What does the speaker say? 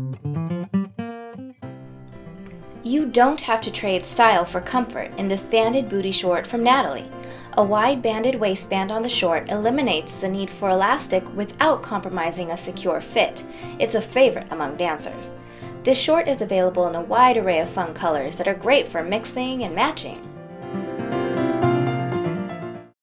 You don't have to trade style for comfort in this banded booty short from Natalie. A wide banded waistband on the short eliminates the need for elastic without compromising a secure fit. It's a favorite among dancers. This short is available in a wide array of fun colors that are great for mixing and matching.